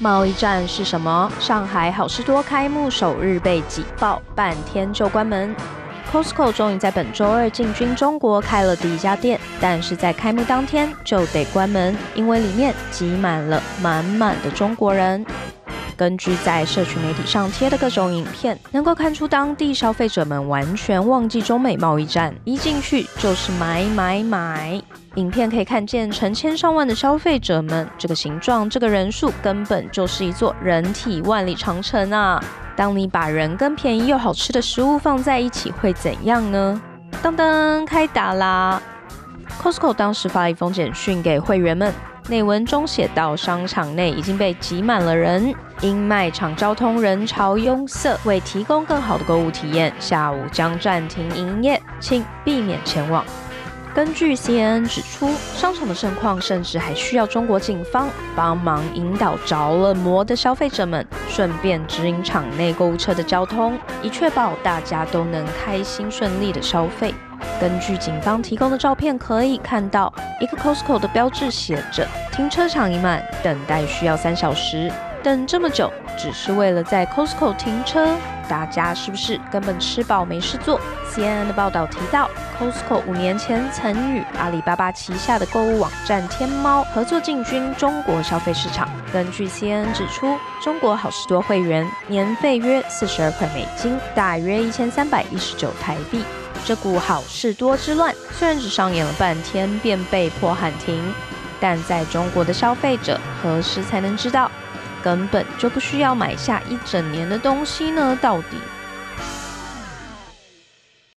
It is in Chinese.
贸易战是什么？上海好事多开幕首日被挤爆，半天就关门。Costco 终于在本周二进军中国开了第一家店，但是在开幕当天就得关门，因为里面挤满了满满的中国人。根据在社群媒体上贴的各种影片，能够看出当地消费者们完全忘记中美贸易战，一进去就是买买买。影片可以看见成千上万的消费者们，这个形状、这个人数，根本就是一座人体万里长城啊！当你把人跟便宜又好吃的食物放在一起，会怎样呢？噔噔，开打啦 ！Costco 当时发了一封简讯给会员们。内文中写道，商场内已经被挤满了人，因卖场交通人潮拥塞，为提供更好的购物体验，下午将暂停营业，请避免前往。根据 CNN 指出，商场的盛况甚至还需要中国警方帮忙引导着了魔的消费者们，顺便指引场内购物车的交通，以确保大家都能开心顺利的消费。根据警方提供的照片可以看到，一个 Costco 的标志写着停车场已满，等待需要3小时。等这么久，只是为了在 Costco 停车，大家是不是根本吃饱没事做 ？CNN 的报道提到 ，Costco 5年前曾与阿里巴巴旗下的购物网站天猫合作进军中国消费市场。根据 CNN 指出，中国好事多会员年费约42块美金，大约1319台币。这股好事多之乱虽然只上演了半天便被迫喊停，但在中国的消费者何时才能知道，根本就不需要买下1整年的东西呢？到底